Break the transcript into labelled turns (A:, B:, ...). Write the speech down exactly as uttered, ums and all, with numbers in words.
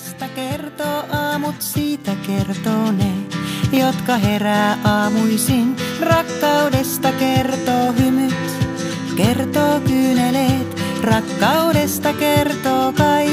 A: Rakkaudesta kertoo aamut, siitä kertoo ne, jotka herää aamuisin. Rakkaudesta kertoo hymyt, kertoo kyyneleet, rakkaudesta kertoo kaikki.